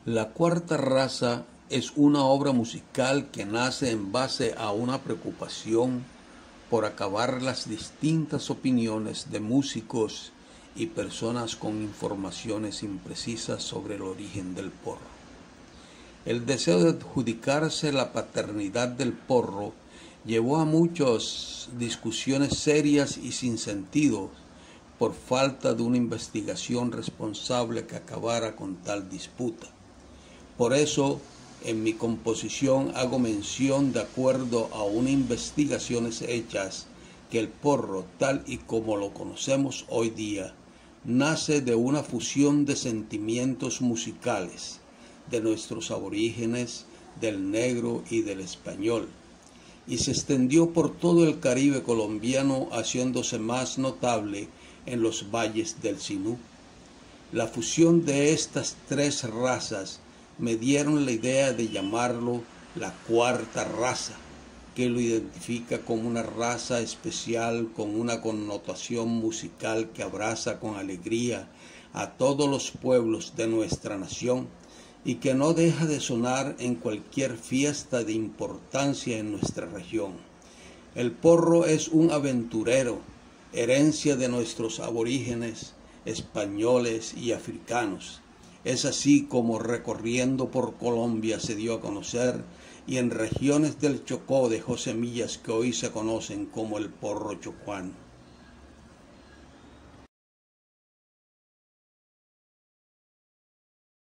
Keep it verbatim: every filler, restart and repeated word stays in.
La cuarta raza es una obra musical que nace en base a una preocupación por acabar las distintas opiniones de músicos y personas con informaciones imprecisas sobre el origen del porro. El deseo de adjudicarse la paternidad del porro llevó a muchas discusiones serias y sin sentido por falta de una investigación responsable que acabara con tal disputa. Por eso, en mi composición hago mención, de acuerdo a unas investigaciones hechas, que el porro, tal y como lo conocemos hoy día, nace de una fusión de sentimientos musicales de nuestros aborígenes, del negro y del español, y se extendió por todo el Caribe colombiano, haciéndose más notable en los valles del Sinú. La fusión de estas tres razas me dieron la idea de llamarlo la cuarta raza, que lo identifica como una raza especial con una connotación musical que abraza con alegría a todos los pueblos de nuestra nación y que no deja de sonar en cualquier fiesta de importancia en nuestra región. El porro es un aventurero, herencia de nuestros aborígenes, españoles y africanos. Es así como recorriendo por Colombia se dio a conocer, y en regiones del Chocó dejó semillas que hoy se conocen como el porro chocuano.